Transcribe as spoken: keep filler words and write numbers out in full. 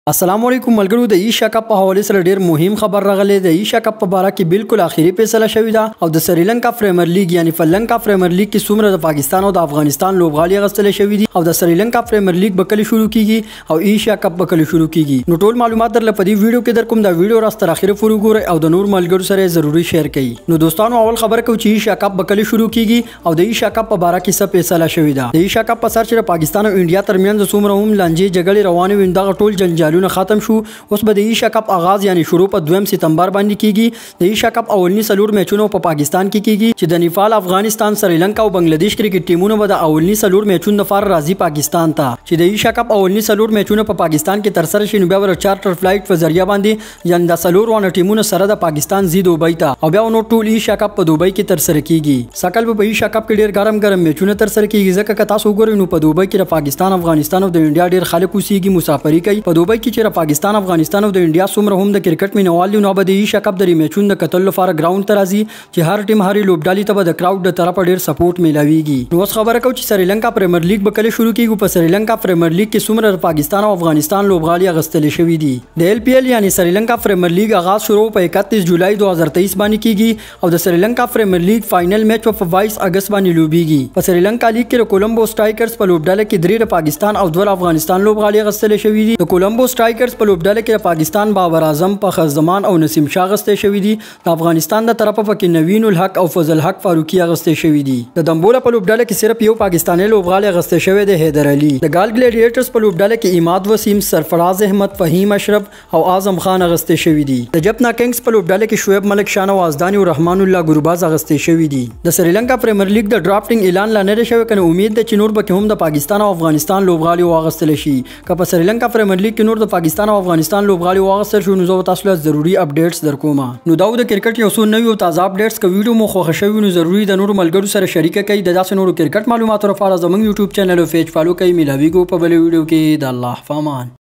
अस्सलाम वालेकुम मलګرو د ایشیا کپ په حواله سره ډیر مهم خبر راغلی د ایشیا کپ په اړه کې بالکل اخیری فیصله شوې ده او د سریلانکا پریمیر لیګ یعنی فلنکا پریمیر لیګ کې څومره د پاکستان او د افغانستان لوبغالي غستل شوې دي او د سریلانکا پریمیر لیګ به کله شروع کیږي او ایشیا کپ به کله شروع کیږي نو ټول معلومات در لپاره دی ویډیو کې در کوم دا ویډیو راست تر اخیره پورې ګورئ او د نور ملګرو سره ضروری شیر کړئ نو دوستانو اول خبر کو چې ایشیا کپ به کله شروع کیږي او د ایشیا کپ په اړه کې څه فیصله شوې ده د ایشیا کپ په سر چې پاکستان او انډیا ترمنځ څومره هم لانجې جګړې روانې وي دغه ټول جنجالونه ختم شو اوس به د ایشیا کپ آغاز یعنی شروع په دویم سپتمبر باندې کیږي د ایشیا کپ اولنی سلور میچونو په پاکستان کې کیږي چې د نیپال افغانستان سریلانکا او بنگلاديش کرکټ ټیمونو به د اولنی سلور میچونو لپاره راځي پاکستان ته چې د ایشیا کپ اولنی سلور میچونو په پاکستان کې تر سره شي نو بیا ور چارټر فلایټ په ذریعہ باندې یعنی د سلور وانه ټیمونو سره د پاکستان زی دوبۍ ته او بیا نو ټول ایشیا کپ په دوبۍ کې تر سره کیږي سکل په ایشیا کپ کې ډیر ګرم ګرم میچونه تر سره کیږي ځکه که تاسو وګورئ نو په دوبۍ کې د پاکستان افغانستان او د انډیا ډیر خلک اوسېږي مسافري کوي په دوبۍ کې چې پاکستان افغانستان او د انډیا څومره هم د کرکټ مینوال دي نو به د ایشیا کپ د میچونو د کتل لپاره ګراوند ته راځي چې هر ټیم هرې لوبډالي ته به د کراود د طرفه ډیر سپورټ میلاویږي نو اوس خبره کوم چې سریلانکا پریمیر لیګ به کله شروع کیږي په سریلانکا پریمیر لیګ کې څومره د پاکستان او افغانستان لوبغالي غستل شوې دي د ایل پی ایل یعنی سریلانکا پریمیر لیګ آغاز شروع په اکتیس جولای دو هزار تیئیس باندې کیږي او د سریلانکا پریمیر لیګ فائنل میچ په باییس اگست باندې لوبیږي په سریلانکا لیګ کې کولمبو سټرایکرز په لوبډاله کې درې د پاکستان او دوه افغانستان لوبغالي غستل شوې دي د کولمبو سټرایکرز په لوبډاله کې د پاکستان بابر اعظم په خزمان او نسیم شاه غستې شوې دي د افغانستان د طرفه پکې نوین الحق او فضل حق فاروقي غستې شوې دي د دمبولا په لوبډاله کې صرف یو پاکستاني لوبغالی غستې شوی دی حیدر علي د ګال ګلیډیټرز په لوبډاله کې اماد وسیم سرفراز احمد فهیم اشرف او اعظم خان غستې شوی دي د جپنا کنگز په لوبډاله کې شعیب ملک شان او ازدانی او رحمان الله ګورباز غستې شوی دي د سریلانکا پریمیر لیګ د ډرافټینګ اعلان لا نه شوی کنه امید ده چې نور به هم د پاکستان او افغانستان لوبغالی واغستل شي که په سریلانکا پریمیر لیګ کې نور د پاکستان او افغانستان لوبغالی واغستل شو نو زه تاسو له ضروری اپډیټس درکوم نو دا د کرکټ یو څو نوې او تازه اپډیټس که ویډیو مو خوښ شوی نو ضروری د نور ملګرو سره شریک کړئ د داسې نورو کرکټ معلوماتو لپاره زموږ یوټیوب چینل او پیج فالو کړئ ملاویږو په بل ویډیو کې د الله فامان